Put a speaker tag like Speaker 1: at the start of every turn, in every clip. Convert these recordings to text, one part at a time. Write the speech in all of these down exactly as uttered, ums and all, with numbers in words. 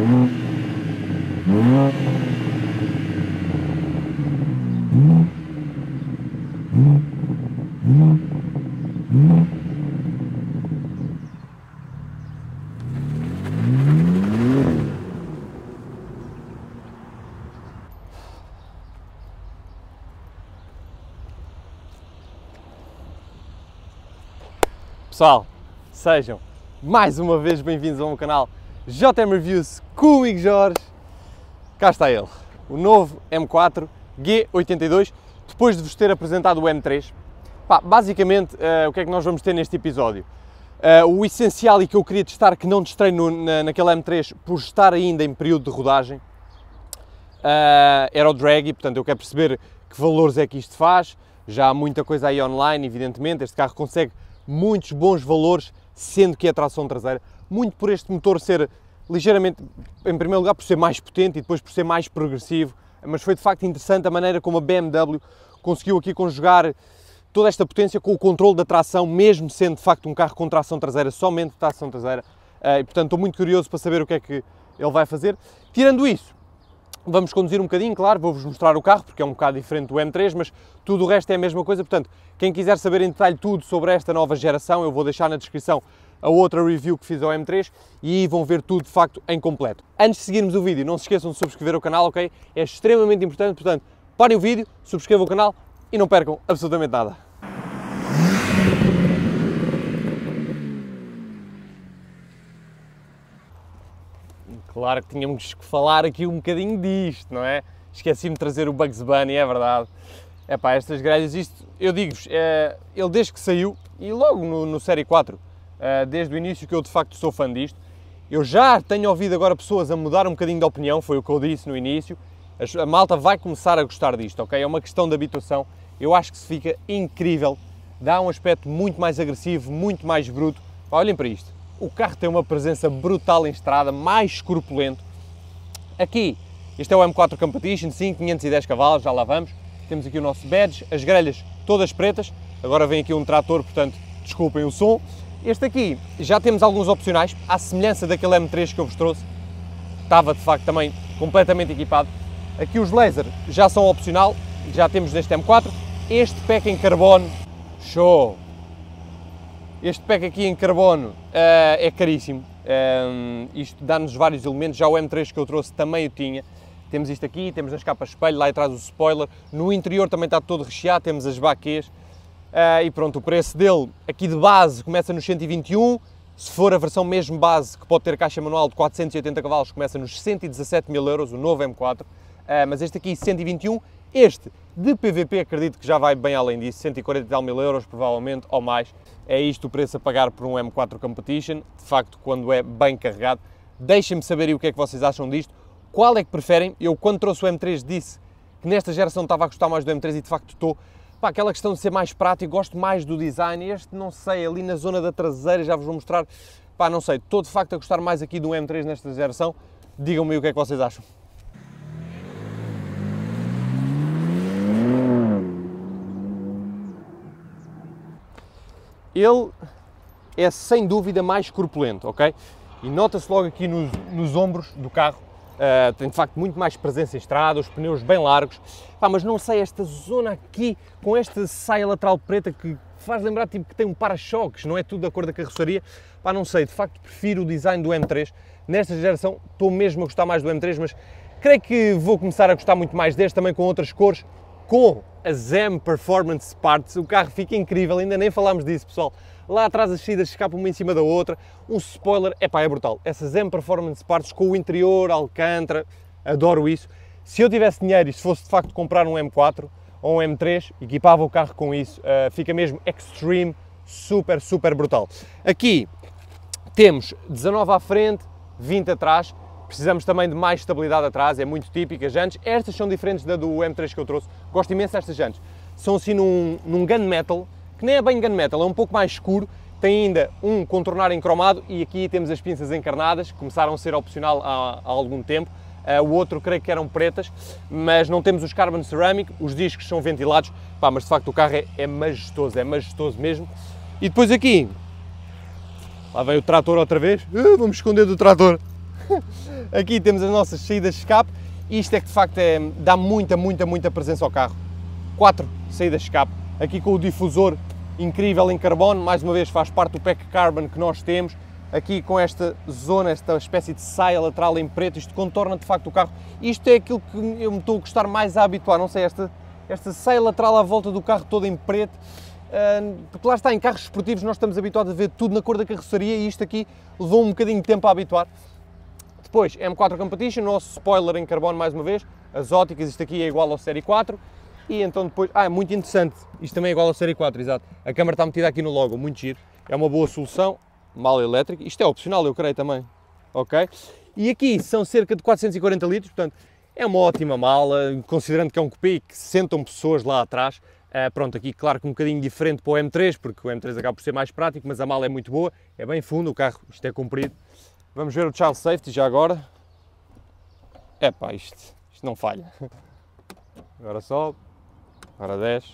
Speaker 1: Pessoal, sejam mais uma vez bem-vindos ao meu canal J M Reviews comigo Jorge. Cá está ele, o novo M quatro G oitenta e dois, depois de vos ter apresentado o M três. Pá, basicamente, uh, o que é que nós vamos ter neste episódio? Uh, o essencial e que eu queria testar, que não testei no, na, naquele M três por estar ainda em período de rodagem, uh, era o drag, e portanto eu quero perceber que valores é que isto faz. Já há muita coisa aí online, evidentemente, este carro consegue muitos bons valores, sendo que é tração traseira, muito por este motor ser ligeiramente, em primeiro lugar, por ser mais potente e depois por ser mais progressivo, mas foi de facto interessante a maneira como a B M W conseguiu aqui conjugar toda esta potência com o controle da tração, mesmo sendo de facto um carro com tração traseira, somente tração traseira, e portanto estou muito curioso para saber o que é que ele vai fazer. Tirando isso, vamos conduzir um bocadinho, claro, vou-vos mostrar o carro, porque é um bocado diferente do M três, mas tudo o resto é a mesma coisa, portanto, quem quiser saber em detalhe tudo sobre esta nova geração, eu vou deixar na descrição a outra review que fiz ao M três e aí vão ver tudo, de facto, em completo. Antes de seguirmos o vídeo, não se esqueçam de subscrever o canal, ok? É extremamente importante, portanto, parem o vídeo, subscrevam o canal e não percam absolutamente nada. Claro que tínhamos que falar aqui um bocadinho disto, não é? Esqueci-me de trazer o Bugs Bunny, é verdade. É pá, estas grelhas, isto, eu digo-vos, é, ele desde que saiu, e logo no, no Série quatro, é, desde o início que eu de facto sou fã disto, eu já tenho ouvido agora pessoas a mudar um bocadinho de opinião, foi o que eu disse no início, a, a malta vai começar a gostar disto, ok? É uma questão de habituação, eu acho que se fica incrível, dá um aspecto muito mais agressivo, muito mais bruto. Olhem para isto, o carro tem uma presença brutal em estrada, mais corpulento. Aqui, este é o M quatro Competition, sim, quinhentos e dez cavalos, já lá vamos. Temos aqui o nosso badge, as grelhas todas pretas, agora vem aqui um trator, portanto, desculpem o som. Este aqui, já temos alguns opcionais, à semelhança daquele M três que eu vos trouxe, estava de facto também completamente equipado. Aqui os laser já são opcional, já temos neste M quatro. Este pack em carbono, show! Este pack aqui em carbono uh, é caríssimo, um, isto dá-nos vários elementos, já o M três que eu trouxe também o tinha. Temos isto aqui, temos as capas de espelho, lá atrás o spoiler, no interior também está todo recheado, temos as baquês, uh, e pronto, o preço dele aqui de base começa nos cento e vinte e um, se for a versão mesmo base, que pode ter caixa manual de quatrocentos e oitenta cavalos, começa nos cento e dezassete mil euros, o novo M quatro, uh, mas este aqui cento e vinte e um, este de P V P acredito que já vai bem além disso, cento e quarenta e tal mil euros provavelmente, ou mais, é isto o preço a pagar por um M quatro Competition, de facto quando é bem carregado. Deixem-me saber aí o que é que vocês acham disto. Qual é que preferem? Eu, quando trouxe o M três, disse que nesta geração estava a gostar mais do M três e de facto estou. Pá, aquela questão de ser mais prático, gosto mais do design. Este, não sei, ali na zona da traseira, já vos vou mostrar. Pá, não sei, estou de facto a gostar mais aqui do M três nesta geração. Digam-me o que é que vocês acham. Ele é sem dúvida mais corpulento, ok? E nota-se logo aqui nos, nos ombros do carro. Uh, tem de facto muito mais presença em estrada, os pneus bem largos. Pá, mas não sei, esta zona aqui, com esta saia lateral preta que faz lembrar tipo, que tem um para-choques, não é tudo da cor da carroceria. Pá, não sei, de facto prefiro o design do M três. Nesta geração estou mesmo a gostar mais do M três, mas creio que vou começar a gostar muito mais deste, também com outras cores, com a Z E M Performance Parts. O carro fica incrível, ainda nem falámos disso, pessoal. Lá atrás as saídas escapam uma em cima da outra, um spoiler, epá, é brutal. Essas Z E M Performance Parts com o interior, alcântara, adoro isso. Se eu tivesse dinheiro e se fosse de facto comprar um M quatro ou um M três, equipava o carro com isso, uh, fica mesmo extreme, super, super brutal. Aqui temos dezanove à frente, vinte atrás, precisamos também de mais estabilidade atrás, é muito típica. As jantes, estas são diferentes da do M três que eu trouxe, gosto imenso destas jantes. São assim num, num gunmetal, que nem é bem gunmetal, é um pouco mais escuro, tem ainda um contornar em cromado e aqui temos as pinças encarnadas, que começaram a ser opcional há, há algum tempo. Uh, o outro creio que eram pretas, mas não temos os carbon ceramic, os discos são ventilados, pá, mas de facto o carro é, é majestoso, é majestoso mesmo. E depois aqui, lá vem o trator outra vez, uh, vamos esconder do trator. Aqui temos as nossas saídas de escape. Isto é que de facto é, dá muita, muita, muita presença ao carro. Quatro saídas de escape. Aqui com o difusor incrível em carbono, mais uma vez faz parte do pack carbon que nós temos. Aqui com esta zona, esta espécie de saia lateral em preto, isto contorna de facto o carro. Isto é aquilo que eu me estou a gostar mais a habituar, não sei, esta, esta saia lateral à volta do carro todo em preto. Porque lá está, em carros esportivos nós estamos habituados a ver tudo na cor da carroceria e isto aqui levou um bocadinho de tempo a habituar. Depois, M quatro Competition, nosso spoiler em carbono mais uma vez, as óticas, isto aqui é igual ao Série quatro. E então depois, ah, é muito interessante, isto também é igual ao Série quatro, exato. A câmara está metida aqui no logo, muito giro, é uma boa solução, mala elétrica, isto é opcional eu creio também, ok? E aqui são cerca de quatrocentos e quarenta litros, portanto é uma ótima mala, considerando que é um coupé e que sentam pessoas lá atrás. Uh, pronto, aqui claro que um bocadinho diferente para o M três, porque o M três acaba por ser mais prático, mas a mala é muito boa, é bem fundo, o carro, isto é comprido. Vamos ver o Child Safety já agora. Epá, isto, isto não falha. Agora sobe, agora desce.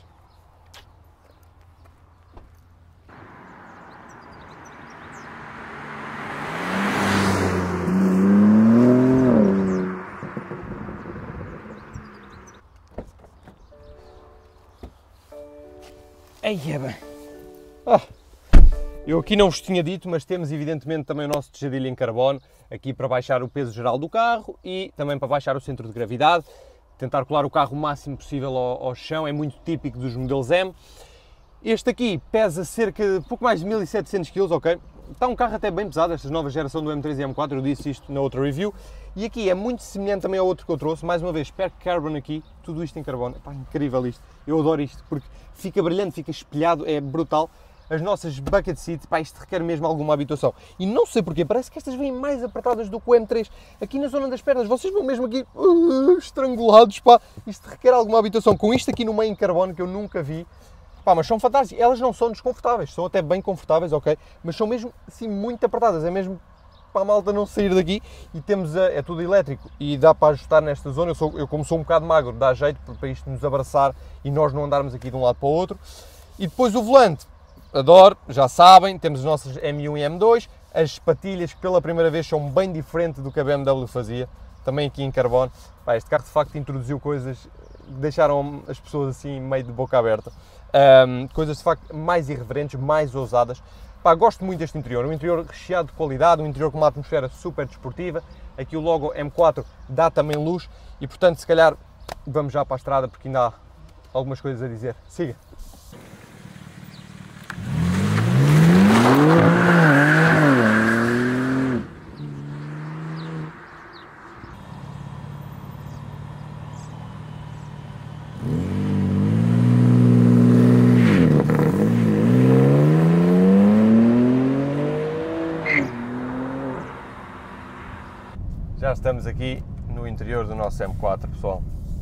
Speaker 1: Aí é bem. Ah, eu aqui não vos tinha dito, mas temos evidentemente também o nosso tejadilho em carbono, aqui para baixar o peso geral do carro e também para baixar o centro de gravidade, tentar colar o carro o máximo possível ao, ao chão, é muito típico dos modelos M. Este aqui pesa cerca de pouco mais de mil e setecentos quilos, ok? Está um carro até bem pesado, esta nova geração do M três e M quatro, eu disse isto na outra review. E aqui é muito semelhante também ao outro que eu trouxe, mais uma vez, pack carbon aqui, tudo isto em carbono. Epá, incrível isto, eu adoro isto, porque fica brilhante, fica espelhado, é brutal. As nossas bucket seats, pá, isto requer mesmo alguma habituação. E não sei porquê, parece que estas vêm mais apertadas do que o M três. Aqui na zona das pernas, vocês vão mesmo aqui uh, estrangulados, pá. Isto requer alguma habituação. Com isto aqui no meio em carbono, que eu nunca vi. Pá, mas são fantásticas. Elas não são desconfortáveis, são até bem confortáveis, ok? Mas são mesmo, assim, muito apertadas. É mesmo para a malta não sair daqui. E temos, a, é tudo elétrico e dá para ajustar nesta zona. Eu, sou, eu como sou um bocado magro, dá jeito para isto nos abraçar e nós não andarmos aqui de um lado para o outro. E depois o volante. Adoro, já sabem, temos os nossos M um e M dois, as patilhas que pela primeira vez são bem diferentes do que a B M W fazia, também aqui em carbono. Pá, este carro de facto introduziu coisas que deixaram as pessoas assim meio de boca aberta, um, coisas de facto mais irreverentes, mais ousadas. Pá, gosto muito deste interior, um interior recheado de qualidade, um interior com uma atmosfera super desportiva. Aqui o logo M quatro dá também luz e portanto se calhar vamos já para a estrada porque ainda há algumas coisas a dizer. Siga! Já estamos aqui no interior do nosso M quatro, pessoal.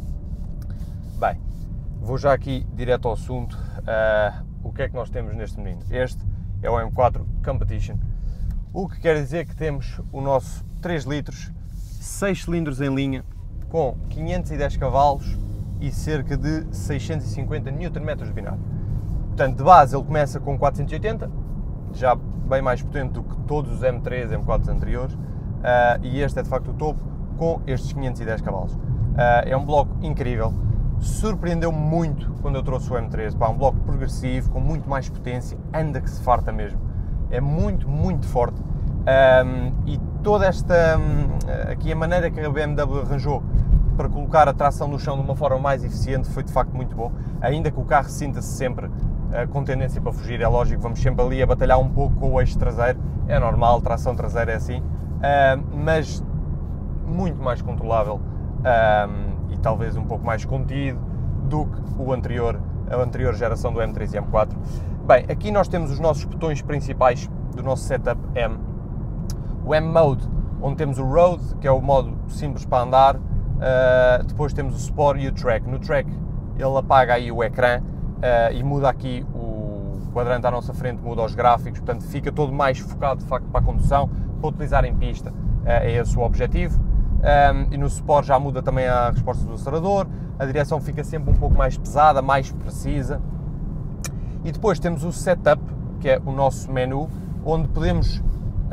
Speaker 1: Bem, vou já aqui direto ao assunto. Uh, o que é que nós temos neste menino? Este é o M quatro Competition, o que quer dizer que temos o nosso três litros, seis cilindros em linha, com quinhentos e dez cavalos e cerca de seiscentos e cinquenta newton-metros de binário. Portanto, de base ele começa com quatrocentos e oitenta, já bem mais potente do que todos os M três, M quatro anteriores. Uh, e este é de facto o topo com estes quinhentos e dez cavalos. Uh, é um bloco incrível, surpreendeu-me muito quando eu trouxe o M três, pá, um bloco progressivo, com muito mais potência, anda que se farta mesmo, é muito, muito forte. Um, e toda esta, um, aqui a maneira que a B M W arranjou para colocar a tração no chão de uma forma mais eficiente foi de facto muito bom, ainda que o carro sinta-se sempre uh, com tendência para fugir, é lógico, vamos sempre ali a batalhar um pouco com o eixo traseiro, é normal, tração traseira é assim. Uh, mas muito mais controlável uh, e talvez um pouco mais contido do que o anterior, a anterior geração do M três e M quatro. Bem, aqui nós temos os nossos botões principais do nosso setup M. O M Mode, onde temos o Road, que é o modo simples para andar, uh, depois temos o Sport e o Track. No Track ele apaga aí o ecrã uh, e muda aqui o quadrante à nossa frente, muda os gráficos, portanto fica todo mais focado de facto para a condução. Para utilizar em pista, é esse o objetivo. Um, e no Sport já muda também a resposta do acelerador, a direção fica sempre um pouco mais pesada, mais precisa. E depois temos o Setup, que é o nosso menu, onde podemos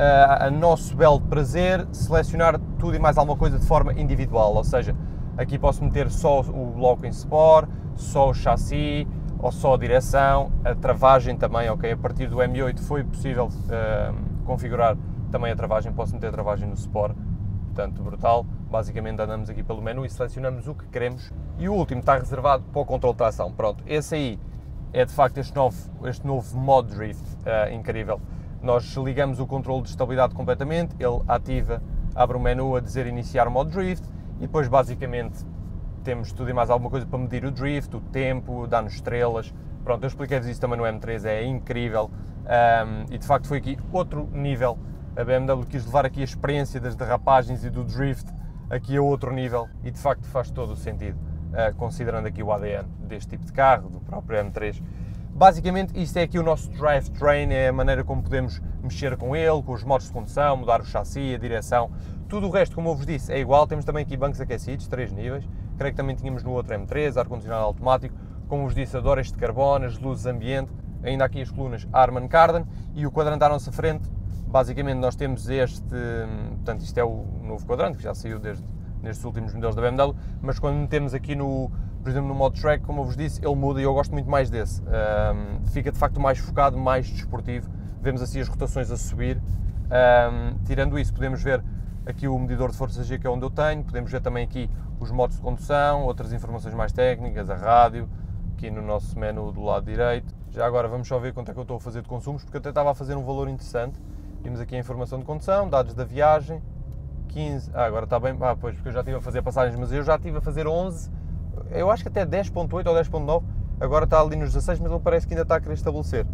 Speaker 1: a, a nosso belo prazer, selecionar tudo e mais alguma coisa de forma individual, ou seja, aqui posso meter só o bloco em Sport, só o chassi, ou só a direção, a travagem também, ok, a partir do M oito foi possível uh, configurar também a travagem, posso meter a travagem no Sport, portanto, brutal. Basicamente andamos aqui pelo menu e selecionamos o que queremos. E o último está reservado para o controle de tração. Pronto, esse aí é de facto este novo, este novo modo Drift, uh, incrível. Nós ligamos o controle de estabilidade completamente, ele ativa, abre o menu a dizer iniciar o modo Drift e depois basicamente temos tudo e mais alguma coisa para medir o Drift, o tempo, dar-nos estrelas. Pronto, eu expliquei-vos isso também no M três, é incrível. Um, e de facto foi aqui outro nível. A B M W quis levar aqui a experiência das derrapagens e do Drift aqui a outro nível e de facto faz todo o sentido, uh, considerando aqui o A D N deste tipo de carro, do próprio M três. Basicamente isto é aqui o nosso drivetrain, é a maneira como podemos mexer com ele, com os modos de condução, mudar o chassi, a direção, tudo o resto, como eu vos disse, é igual. Temos também aqui bancos aquecidos, três níveis, creio que também tínhamos no outro M três, ar-condicionado automático, como vos disse, adoro este carbono, as luzes ambiente, ainda aqui as colunas Harman Kardon e o quadrante à nossa frente. Basicamente nós temos este, portanto isto é o novo quadrante, que já saiu desde, nestes últimos modelos da B M W, mas quando metemos aqui no, por exemplo, no modo Track, como eu vos disse, ele muda e eu gosto muito mais desse. Um, fica de facto mais focado, mais desportivo, vemos assim as rotações a subir. Um, tirando isso, podemos ver aqui o medidor de força G, que é onde eu tenho, podemos ver também aqui os modos de condução, outras informações mais técnicas, a rádio, aqui no nosso menu do lado direito. Já agora vamos só ver quanto é que eu estou a fazer de consumos, porque eu até estava a fazer um valor interessante. Temos aqui a informação de condução, dados da viagem, quinze, ah, agora está bem, ah, pois, porque eu já estive a fazer passagens, mas eu já estive a fazer onze, eu acho que até dez ponto oito ou dez ponto nove, agora está ali nos dezasseis, mas ele parece que ainda está a querer estabelecer.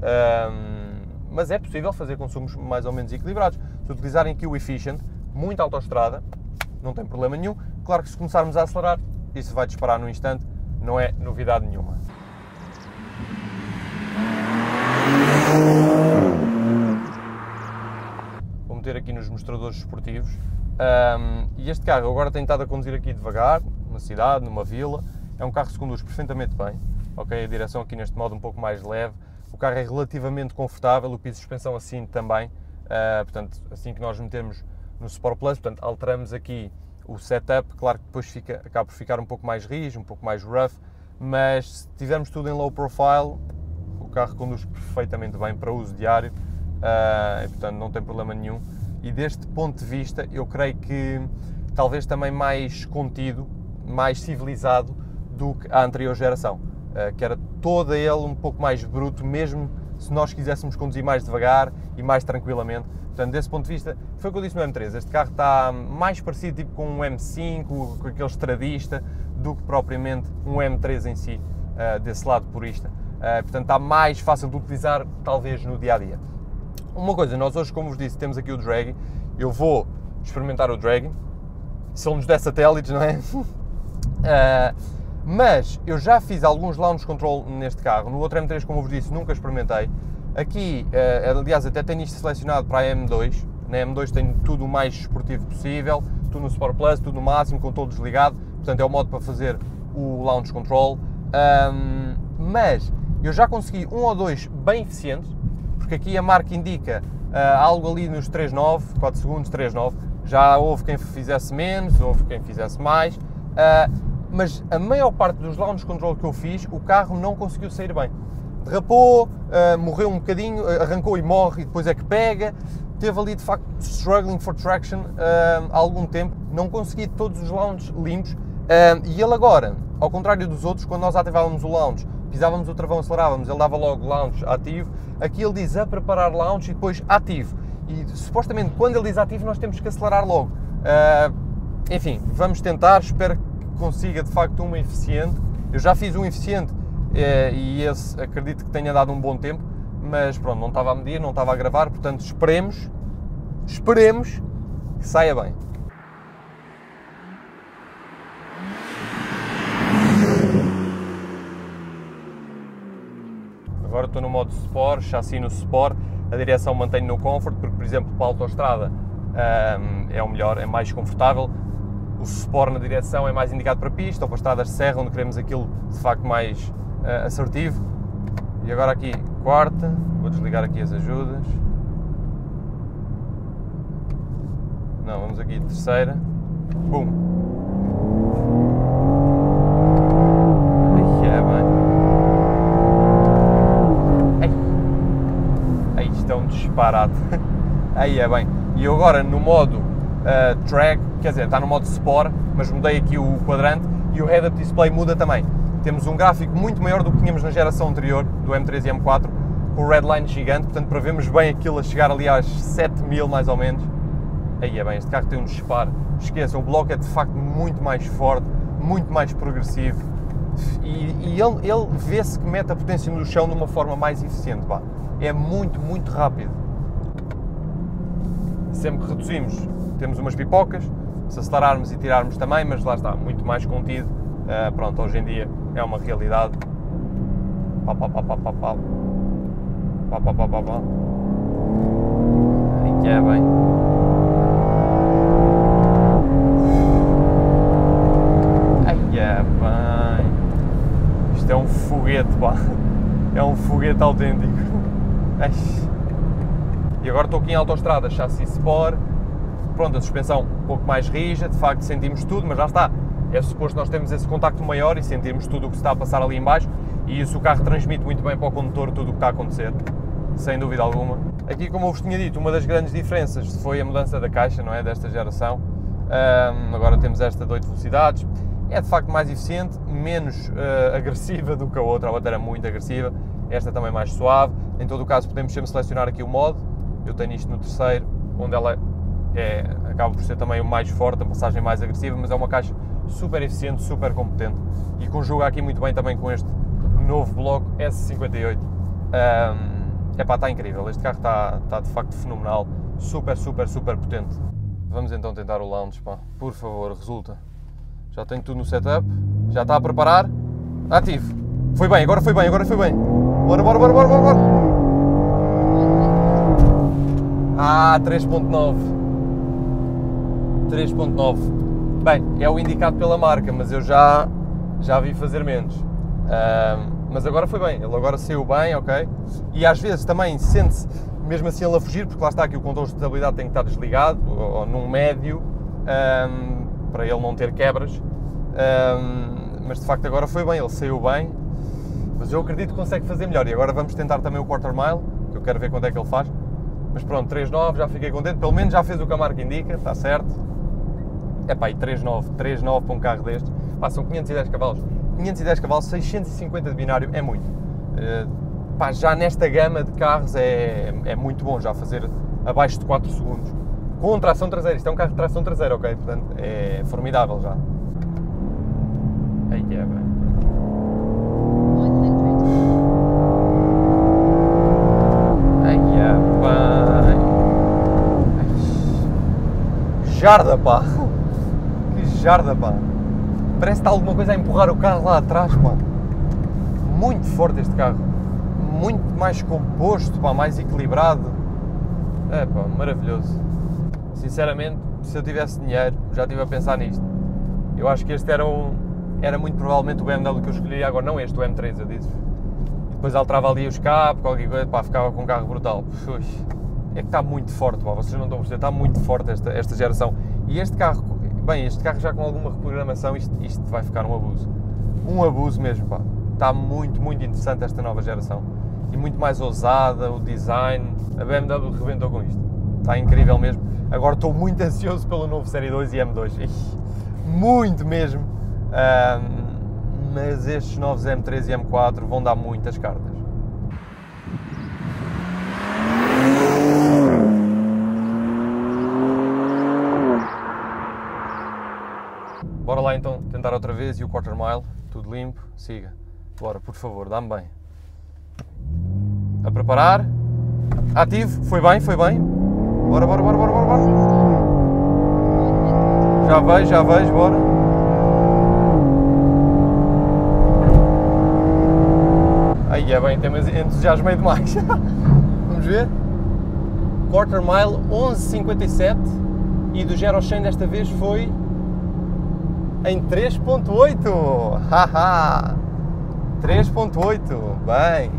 Speaker 1: Um, mas é possível fazer consumos mais ou menos equilibrados. Se utilizarem aqui o Efficient, muita autoestrada, não tem problema nenhum. Claro que se começarmos a acelerar, isso vai disparar no instante, não é novidade nenhuma. Vou meter aqui nos mostradores esportivos. Um, e este carro agora tenho estado a conduzir aqui devagar, numa cidade, numa vila. É um carro que se conduz perfeitamente bem, ok? A direção aqui neste modo um pouco mais leve. O carro é relativamente confortável, o piso de suspensão assim também. Uh, portanto, assim que nós metemos no Sport Plus, portanto, alteramos aqui o setup. Claro que depois fica, acaba por ficar um pouco mais rijo, um pouco mais rough, mas se tivermos tudo em low profile, o carro conduz perfeitamente bem para uso diário, uh, e, portanto não tem problema nenhum. E deste ponto de vista, eu creio que talvez também mais contido, mais civilizado do que a anterior geração, uh, que era todo ele um pouco mais bruto, mesmo se nós quiséssemos conduzir mais devagar e mais tranquilamente. Portanto, desse ponto de vista, foi o que eu disse no M três, este carro está mais parecido tipo, com um M cinco, com aquele estradista, do que propriamente um M três em si, uh, desse lado purista. Uh, portanto, está mais fácil de utilizar, talvez, no dia-a-dia. Uma coisa, nós hoje, como vos disse, temos aqui o Dragy, eu vou experimentar o Dragy, se ele nos der satélites, não é? uh, mas eu já fiz alguns launch control neste carro, no outro M três, como eu vos disse, nunca experimentei. Aqui, uh, aliás, até tenho isto selecionado para a M dois, na M dois tenho tudo o mais esportivo possível, tudo no Sport Plus, tudo no máximo, com todo desligado, portanto é o modo para fazer o launch control, um, mas eu já consegui um ou dois bem eficientes, porque aqui a marca indica uh, algo ali nos três nove, quatro segundos, três nove, já houve quem fizesse menos, houve quem fizesse mais, uh, mas a maior parte dos launch control que eu fiz, o carro não conseguiu sair bem. Derrapou, uh, morreu um bocadinho, arrancou e morre e depois é que pega, teve ali de facto struggling for traction uh, há algum tempo, não consegui todos os launch limpos, uh, e ele agora, ao contrário dos outros, quando nós ativávamos o launch, pisávamos o travão, acelerávamos, ele dava logo launch ativo, aqui ele diz a preparar launch e depois ativo, e supostamente quando ele diz ativo nós temos que acelerar logo. Uh, enfim, vamos tentar, espero que consiga de facto uma eficiente. Eu já fiz um eficiente uh, e esse acredito que tenha dado um bom tempo, mas pronto, não estava a medir, não estava a gravar, portanto esperemos, esperemos que saia bem. Agora estou no modo Sport, chassi no Sport, a direção mantenho no Comfort, porque por exemplo para a autoestrada um, é o melhor, é mais confortável. O Sport na direção é mais indicado para pista ou para estradas de serra, onde queremos aquilo de facto mais uh, assertivo. E agora aqui quarta, vou desligar aqui as ajudas. Não, vamos aqui, terceira. Bum. Ai, é bem. Ai. Ai, isto é um disparate. Aí é bem. E eu agora no modo uh, track, quer dizer, está no modo Sport, mas mudei aqui o quadrante e o head-up display muda também. Temos um gráfico muito maior do que tínhamos na geração anterior, do M três e M quatro, com o redline gigante, portanto prevemos bem aquilo a chegar ali às sete mil mais ou menos. Aí é bem, este carro tem um disparo. Esqueçam, o bloco é de facto muito mais forte, muito mais progressivo e, e ele, ele vê-se que mete a potência no chão de uma forma mais eficiente, pá. É muito, muito rápido. Sempre que reduzimos, temos umas pipocas, se acelerarmos e tirarmos também, mas lá está, muito mais contido. Uh, pronto, hoje em dia é uma realidade. Pá, pá, pá, pá, pá, pá. Pá, pá, pá, pá, pá. Aí que é bem. Aí é bem. Isto é um foguete, pá. É um foguete autêntico. Ai. E agora estou aqui em autoestrada, chassi Sport. Pronto, a suspensão um pouco mais rija, de facto sentimos tudo, mas já está. É suposto nós termos esse contacto maior e sentirmos tudo o que se está a passar ali em baixo, e isso o carro transmite muito bem para o condutor tudo o que está a acontecer, sem dúvida alguma. Aqui, como eu vos tinha dito, uma das grandes diferenças foi a mudança da caixa, não é, desta geração. Um, agora temos esta de oito velocidades, é de facto mais eficiente, menos uh, agressiva do que a outra, a outra era muito agressiva, esta também mais suave. Em todo o caso podemos sempre selecionar aqui o modo, eu tenho isto no terceiro, onde ela é, acaba por ser também o mais forte, a passagem mais agressiva, mas é uma caixa super eficiente, super competente e conjuga aqui muito bem também com este novo bloco S cinquenta e oito. Um, epá, está incrível, este carro está, está de facto fenomenal, super, super, super potente. Vamos então tentar o launch, pá, por favor, resulta. Já tenho tudo no setup, já está a preparar, ativo. Foi bem, agora foi bem, agora foi bem. Bora, bora, bora, bora, bora, bora. Ah, três ponto nove. três ponto nove. Bem, é o indicado pela marca, mas eu já, já vi fazer menos. Uh, mas agora foi bem, ele agora saiu bem, ok? E às vezes também sente-se, mesmo assim ele a fugir, porque lá está aqui o controle de estabilidade tem que estar desligado, ou, ou num médio, um, para ele não ter quebras. Um, mas de facto agora foi bem, ele saiu bem. Mas eu acredito que consegue fazer melhor. E agora vamos tentar também o quarter mile, que eu quero ver quanto é que ele faz. Mas pronto, três ponto nove, já fiquei contente, pelo menos já fez o que a marca indica, está certo. Epá, e três ponto nove, três ponto nove para um carro destes, passam quinhentos e dez cavalos, quinhentos e dez cavalos, seiscentos e cinquenta de binário, é muito. Uh, pá, já nesta gama de carros é, é muito bom, já fazer abaixo de quatro segundos. Com tração traseira, isto é um carro de tração traseira, ok? Portanto, é formidável já. Aí é bem. Aí é bem. Jarda, pá! Jarda, pá. Parece que está alguma coisa a empurrar o carro lá atrás, pá. Muito forte este carro. Muito mais composto, pá, mais equilibrado. É, pá, maravilhoso. Sinceramente, se eu tivesse dinheiro, já estive a pensar nisto. Eu acho que este era, um, era muito provavelmente o B M W que eu escolheria agora, não este, o M três, eu disse. E depois alterava ali o escape, qualquer coisa, pá, ficava com um carro brutal. Ui, é que está muito forte, pá, vocês não estão a perceber, está muito forte esta, esta geração. E este carro, bem, este carro já com alguma reprogramação, isto, isto vai ficar um abuso. Um abuso mesmo, pá. Está muito, muito interessante esta nova geração. E muito mais ousada, o design, a B M W rebentou com isto. Está incrível mesmo. Agora estou muito ansioso pelo novo Série dois e M dois. Ixi, muito mesmo. Um, mas estes novos M três e M quatro vão dar muitas cartas. Bora lá então tentar outra vez e o quarter mile, tudo limpo, siga. Bora, por favor, dá-me bem. A preparar. Ativo, foi bem, foi bem. Bora, bora, bora, bora, bora, bora. Já vejo, já vejo, bora. Aí é bem, tem entusiasmei demais. Vamos ver. Quarter mile onze cinquenta e sete e do zero ao cem desta vez foi em três ponto oito. Haha! três ponto oito, bem.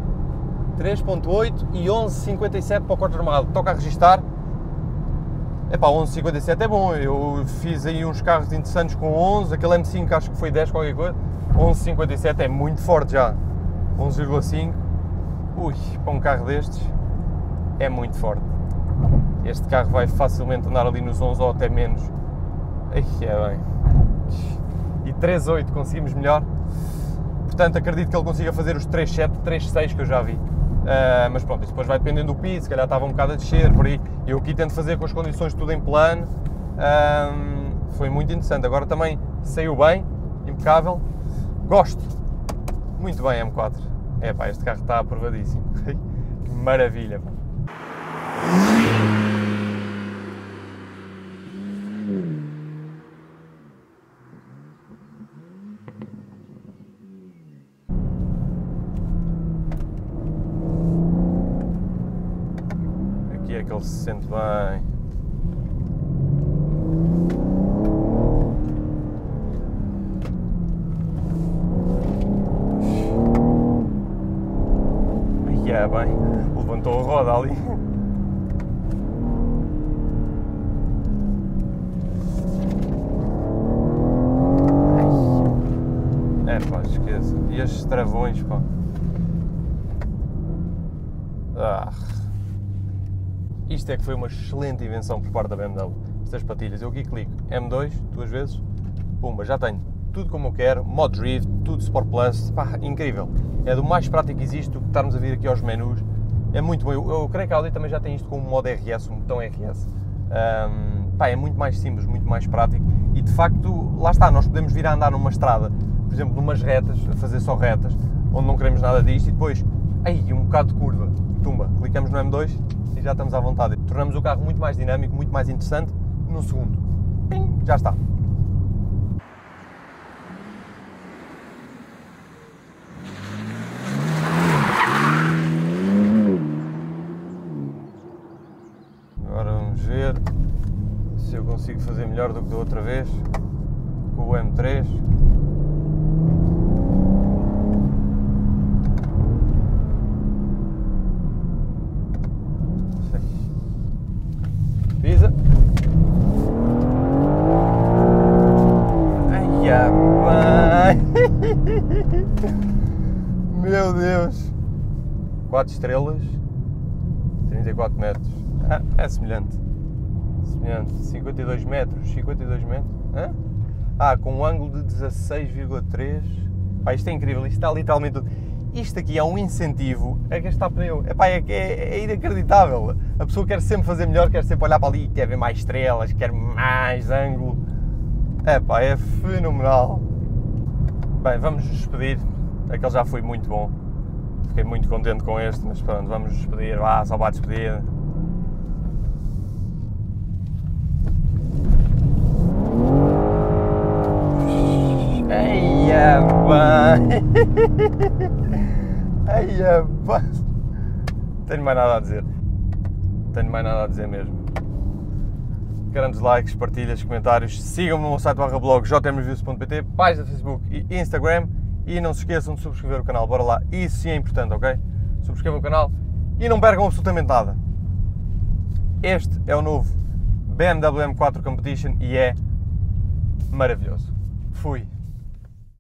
Speaker 1: três ponto oito e onze cinquenta e sete para o quarter mile. Toca a registar. Epá, onze cinquenta e sete é bom, eu fiz aí uns carros interessantes com onze, aquele M cinco acho que foi dez qualquer coisa, onze cinquenta e sete é muito forte já, onze vírgula cinco, ui, para um carro destes é muito forte. Este carro vai facilmente andar ali nos onze ou até menos. Ai, é bem. E três vírgula oito conseguimos melhor, portanto acredito que ele consiga fazer os três vírgula sete, três vírgula seis que eu já vi. Uh, mas pronto, isso depois vai dependendo do piso, se calhar estava um bocado a descer, por aí. Eu aqui tento fazer com as condições tudo em plano, uh, foi muito interessante. Agora também saiu bem, impecável, gosto, muito bem M quatro. É pá, este carro está aprovadíssimo, que maravilha, pá. É que ele se sente bem. Ai, é bem, levantou a roda ali. Ai. É pá, esqueça. E estes travões, pá. Ah. Isto é que foi uma excelente invenção por parte da B M W, estas patilhas. Eu aqui clico M dois, duas vezes, pumba, já tenho tudo como eu quero, modo drift, tudo Sport Plus, pá, incrível. É do mais prático que existe, do que estarmos a vir aqui aos menus, é muito bom. Eu, eu creio que a Audi também já tem isto com um modo R S, um botão R S. Um, pá, é muito mais simples, muito mais prático e de facto, lá está, nós podemos vir a andar numa estrada, por exemplo, numas retas, a fazer só retas, onde não queremos nada disto e depois, aí, um bocado de curva, tumba, clicamos no M dois, e já estamos à vontade. Tornamos o carro muito mais dinâmico, muito mais interessante, num segundo. Pim, já está. Agora vamos ver se eu consigo fazer melhor do que da outra vez com o M três. Pisa. Ai, ai, meu Deus. quatro estrelas, trinta e quatro metros. Ah, é semelhante. Semelhante. cinquenta e dois metros. cinquenta e dois metros. Hã? Ah, com um ângulo de dezasseis vírgula três. Pá, isto é incrível. Isto está literalmente tudo. Isto aqui é um incentivo a gastar pneu. Epá, é, é, é inacreditável. A pessoa quer sempre fazer melhor, quer sempre olhar para ali, quer ver mais estrelas, quer mais ângulo. Epá, é fenomenal. Bem, vamos nos despedir. Aquele já foi muito bom. Fiquei muito contente com este, mas pronto, vamos nos despedir. Vá, só para a despedida. Eia, bem. Eia, bem. Tenho mais nada a dizer. Tenho mais nada a dizer mesmo. Grandes likes, partilhas, comentários. Sigam-me no meu site barra blog j m reviews ponto p t, página Facebook e Instagram. E não se esqueçam de subscrever o canal. Bora lá. Isso sim é importante, ok? Subscrevam o canal e não percam absolutamente nada. Este é o novo B M W M quatro Competition e é maravilhoso. Fui.